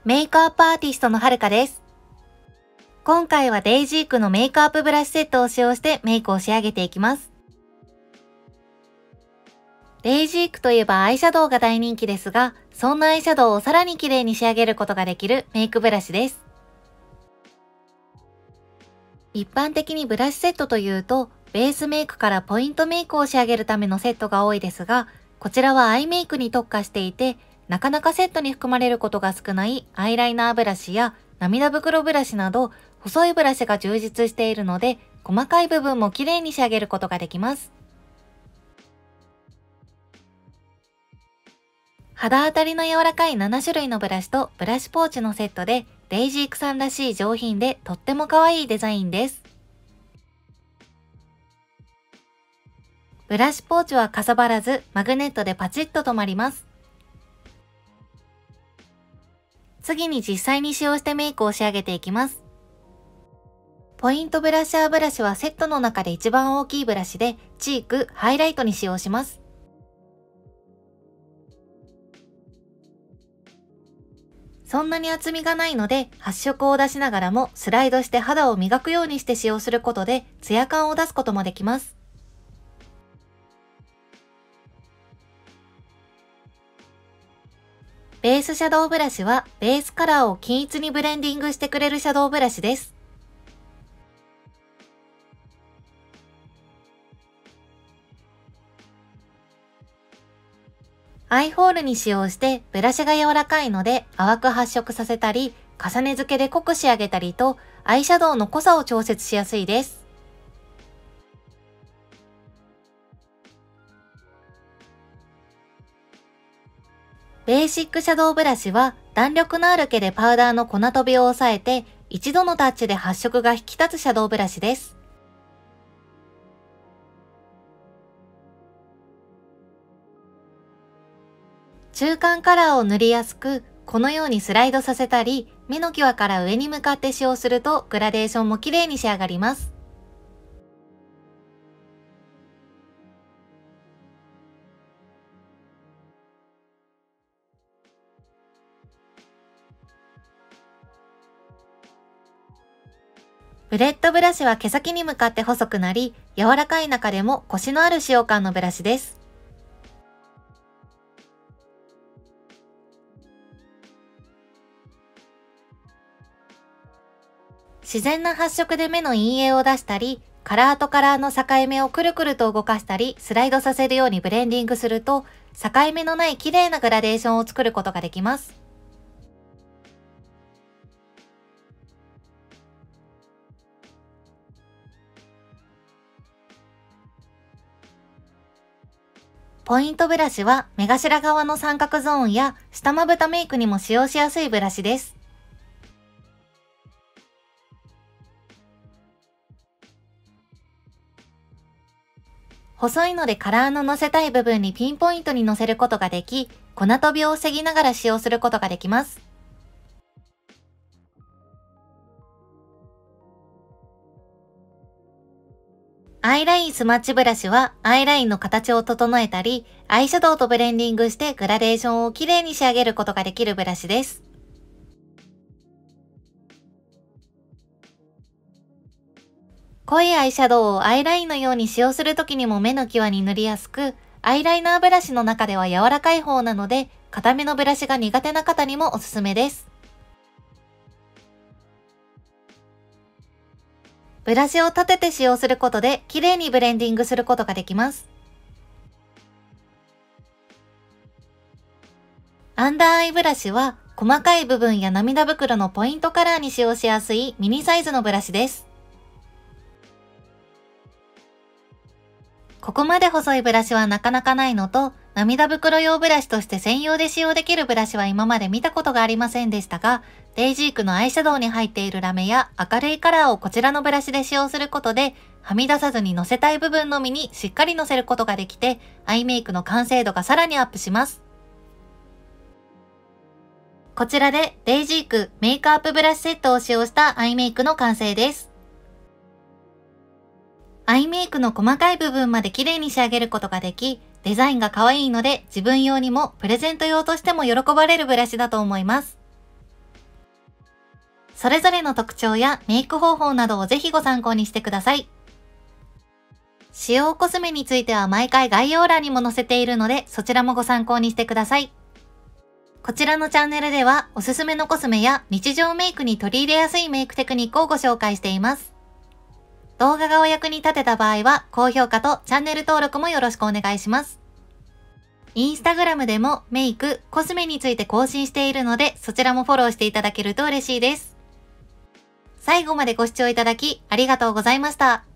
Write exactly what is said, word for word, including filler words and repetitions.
メイクアップアーティストのはるかです。今回はデイジークのメイクアップブラシセットを使用してメイクを仕上げていきます。デイジークといえばアイシャドウが大人気ですが、そんなアイシャドウをさらに綺麗に仕上げることができるメイクブラシです。一般的にブラシセットというと、ベースメイクからポイントメイクを仕上げるためのセットが多いですが、こちらはアイメイクに特化していて、なかなかセットに含まれることが少ないアイライナーブラシや涙袋ブラシなど細いブラシが充実しているので、細かい部分も綺麗に仕上げることができます。肌当たりの柔らかいなな種類のブラシとブラシポーチのセットで、デイジークさんらしい上品でとっても可愛いデザインです。ブラシポーチはかさばらずマグネットでパチッと止まります。次に実際に使用してメイクを仕上げていきます。ポイントブラッシャーブラシはセットの中で一番大きいブラシで、チーク、ハイライトに使用します。そんなに厚みがないので、発色を出しながらもスライドして肌を磨くようにして使用することで、ツヤ感を出すこともできます。ベースシャドウブラシは、ベースカラーを均一にブレンディングしてくれるシャドウブラシです。アイホールに使用して、ブラシが柔らかいので淡く発色させたり、重ね付けで濃く仕上げたりと、アイシャドウの濃さを調節しやすいです。ベーシックシャドウブラシは弾力のある毛でパウダーの粉飛びを抑えて、一度のタッチで発色が引き立つシャドウブラシです。中間カラーを塗りやすく、このようにスライドさせたり、目の際から上に向かって使用するとグラデーションも綺麗に仕上がります。ブレッドブラシは毛先に向かって細くなり、柔らかい中でもコシのある使用感のブラシです。自然な発色で目の陰影を出したり、カラーとカラーの境目をくるくると動かしたり、スライドさせるようにブレンディングすると、境目のない綺麗なグラデーションを作ることができます。ポイントブラシは目頭側の三角ゾーンや下まぶたメイクにも使用しやすいブラシです。細いのでカラーののせたい部分にピンポイントにのせることができ、粉飛びを防ぎながら使用することができます。アイラインスマッチブラシはアイラインの形を整えたり、アイシャドウとブレンディングしてグラデーションを綺麗に仕上げることができるブラシです。濃いアイシャドウをアイラインのように使用するときにも目の際に塗りやすく、アイライナーブラシの中では柔らかい方なので、硬めのブラシが苦手な方にもおすすめです。ブラシを立てて使用することで綺麗にブレンディングすることができます。アンダーアイブラシは細かい部分や涙袋のポイントカラーに使用しやすいミニサイズのブラシです。ここまで細いブラシはなかなかないのと、涙袋用ブラシとして専用で使用できるブラシは今まで見たことがありませんでしたが、デイジークのアイシャドウに入っているラメや明るいカラーをこちらのブラシで使用することで、はみ出さずにのせたい部分のみにしっかりのせることができて、アイメイクの完成度がさらにアップします。こちらでデイジークメイクアップブラシセットを使用したアイメイクの完成です。アイメイクの細かい部分まで綺麗に仕上げることができ、デザインが可愛いので自分用にもプレゼント用としても喜ばれるブラシだと思います。 それぞれの特徴やメイク方法などをぜひご参考にしてください。使用コスメについては毎回概要欄にも載せているので、そちらもご参考にしてください。こちらのチャンネルではおすすめのコスメや日常メイクに取り入れやすいメイクテクニックをご紹介しています。動画がお役に立てた場合は高評価とチャンネル登録もよろしくお願いします。インスタグラムでもメイク、コスメについて更新しているのでそちらもフォローしていただけると嬉しいです。最後までご視聴いただきありがとうございました。